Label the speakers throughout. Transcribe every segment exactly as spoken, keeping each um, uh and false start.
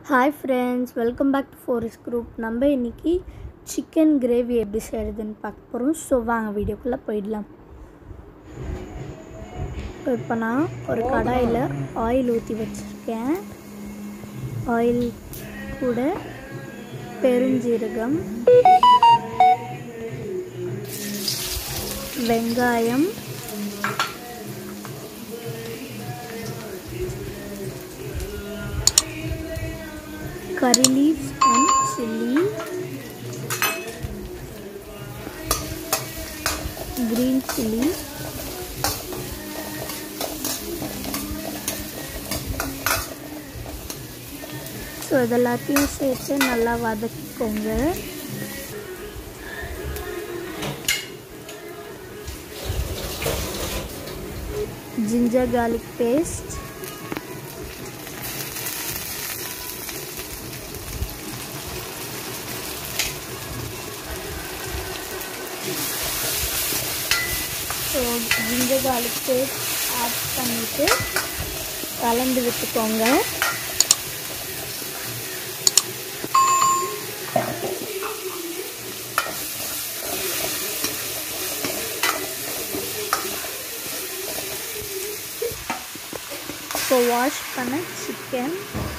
Speaker 1: Hi friends, welcome back to Forest Group. நம்ம இன்னைக்கு chicken gravy எப்படி செய்யறதுன்னு பார்க்க போறோம். சோ வாங்க வீடியோக்குள்ள போய்டலாம். இப்போ நான் ஒரு கடாயில ஆயில் ஊத்தி வச்சிருக்கேன். ஆயில் கூட பெருஞ்சீரகம், வெங்காயம், curry leaves and chilli, green chilli, so இதெல்லாத்தையும் சேர்த்து நல்லா வதக்கிக்கோங்க. ginger garlic paste, so ginger garlic paste add பண்ணிட்டு கலந்து விட்டுக்கோங்க. so wash பண்ண சிக்கன்,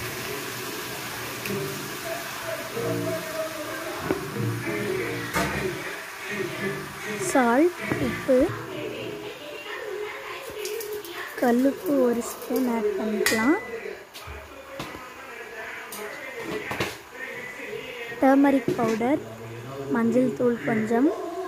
Speaker 1: salt, உப்பு, கல்லுப்பு ஒரு ஸ்பூன் ஆட் பண்ணிக்கலாம். டர்மரிக் பவுடர், மஞ்சள் தூள் கொஞ்சம்,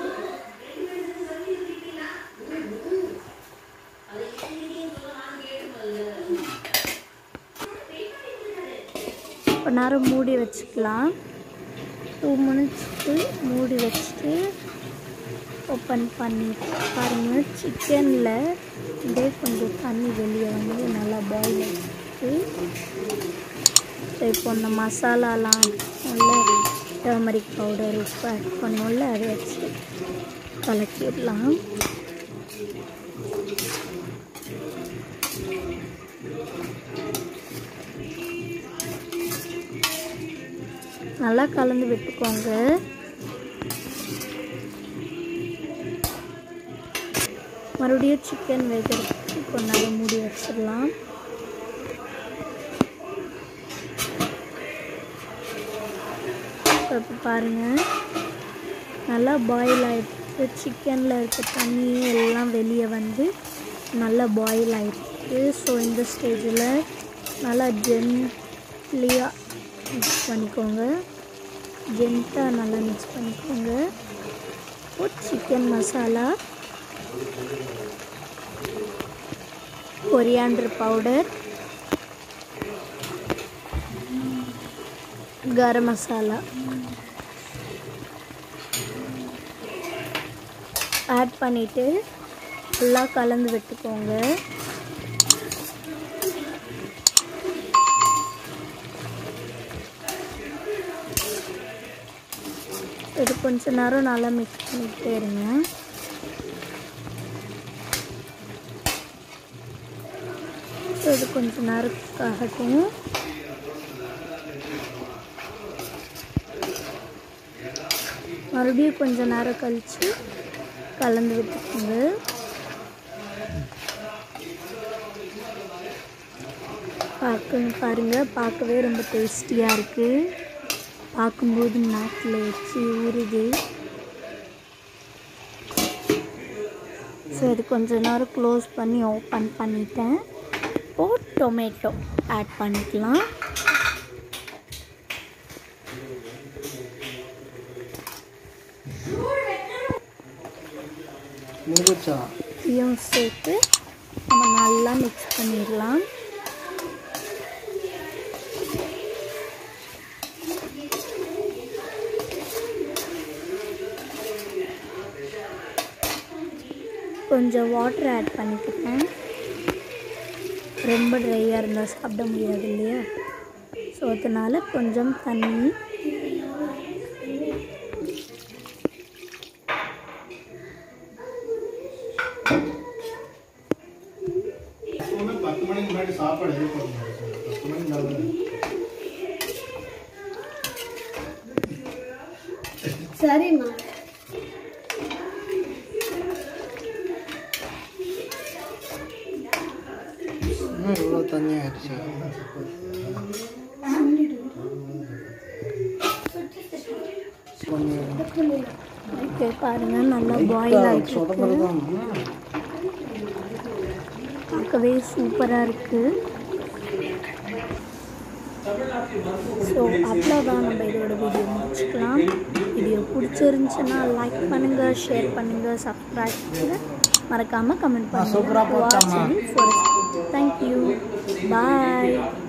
Speaker 1: ஒரு நேரம் மூடி வச்சுக்கலாம். டூ மினிட்ஸ்க்கு மூடி வச்சுட்டு ஓப்பன் பண்ணி பாருங்கள். சிக்கனில் இதே கொஞ்சம் தண்ணி வெளியே வந்து நல்லா பாயில் ஆகிட்டு, இப்போ இந்த மசாலாலாம் உள்ள டர்மரிக் பவுடர் உப்பு ஆட் பண்ணோம்ல, அதை வச்சு கலக்கிடலாம். நல்லா கலந்து விட்டுக்கோங்க. மறுபடியும் சிக்கன் வேகிறதுக்கு கொஞ்ச நேரம் மூடி வச்சிடலாம். இப்போ பாருங்கள், நல்லா பாயில் ஆகிடுச்சு. சிக்கனில் இருக்க தண்ணி எல்லாம் வெளியே வந்து நல்லா பாயில் ஆகிடுச்சு. ஸோ இந்த ஸ்டேஜில் நல்லா ஜென்ட்லியாக மிக்ஸ் பண்ணிக்கோங்க. ஜென்ட்டாக நல்லா மிக்ஸ் பண்ணிக்கோங்க. இப்போ chicken masala, coriander powder, garam masala add பண்ணிட்டு நல்லா கலந்து விட்டுக்கோங்க. இது கொஞ்ச நேரம் நல்லா மிக்ஸ் பண்ணிட்டே இருங்க. இது கொஞ்ச நேரத்துக்காகட்டும். மறுபடியும் கொஞ்ச நேரம் கழித்து கலந்து விட்டுக்கோங்க. பார்க்க பாருங்கள், பார்க்கவே ரொம்ப டேஸ்டியாக இருக்குது. பார்க்கும்போது நாக்கில் வச்சு ஊறுது. ஸோ இது கொஞ்ச நேரம் க்ளோஸ் பண்ணி ஓப்பன் பண்ணிட்டேன். இப்போது டொமேட்டோ ஆட் பண்ணிக்கலாம். இதையும் சேர்த்து நம்ம நல்லா மிக்ஸ் பண்ணிடலாம். கொஞ்சம் வாட்டர் ஆட் பண்ணிக்கிறேன். ரொம்ப ட்ரையாக இருந்தால் சாப்பிட முடியாது இல்லையா? ஸோ அதனால் கொஞ்சம் தண்ணி.
Speaker 2: பத்து மணிக்கு முன்னாடி சாப்பாடு எதிர்பார்க்க சரிம்மா.
Speaker 3: இவ்வளோ தண்ணி ஆயிடுச்சு.
Speaker 1: ஓகே பாருங்க, நல்லா பாயில் ஆகிட்டு பார்க்கவே சூப்பராக இருக்குது. ஸோ அவ்வளோதான், நம்ம இதோட வீடியோ முடிச்சுக்கலாம். வீடியோ பிடிச்சிருந்துச்சுன்னா லைக் பண்ணுங்கள், ஷேர் பண்ணுங்கள், சப்ஸ்கிரைப் பண்ணுங்கள், மறக்காமல் கமெண்ட் பண்ணுங்கள். தேங்க்யூ, பாய்.